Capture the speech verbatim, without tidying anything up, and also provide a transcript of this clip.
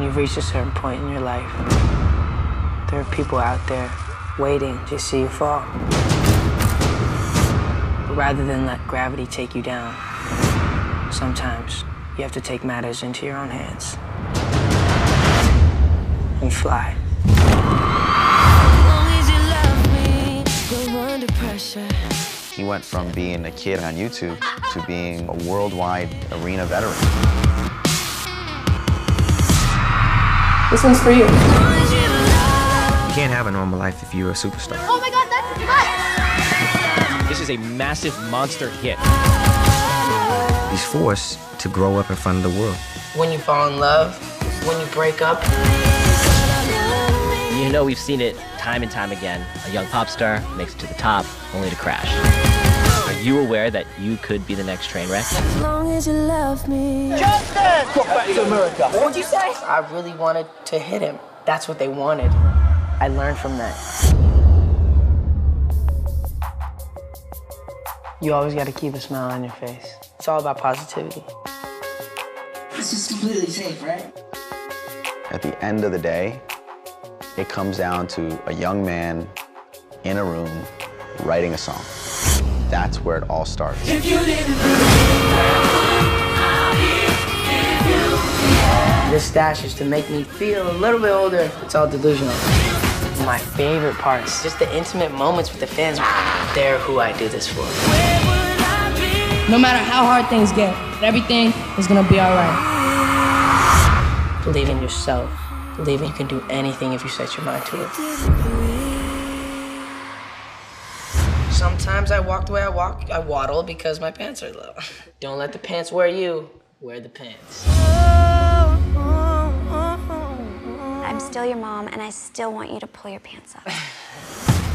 you've reached a certain point in your life, there are people out there waiting to see you fall. But rather than let gravity take you down, sometimes you have to take matters into your own hands and fly. He went from being a kid on YouTube to being a worldwide arena veteran. This one's for you. You can't have a normal life if you're a superstar. Oh my God, that's nuts! This is a massive monster hit. He's forced to grow up in front of the world. When you fall in love, when you break up. You know, we've seen it time and time again. A young pop star makes it to the top, only to crash. Are you aware that you could be the next train wreck? As long as you love me. Justin! Go back to America. What'd you say? I really wanted to hit him. That's what they wanted. I learned from that. You always got to keep a smile on your face. It's all about positivity. This is completely safe, right? At the end of the day, it comes down to a young man in a room writing a song. That's where it all starts. This stash is to make me feel a little bit older. It's all delusional. My favorite part is just the intimate moments with the fans. They're who I do this for. No matter how hard things get, everything is gonna be all right. Believe in yourself. Believe you can do anything if you set your mind to it. Sometimes I walk the way I walk, I waddle because my pants are low. Don't let the pants wear you, wear the pants. I'm still your mom, and I still want you to pull your pants up.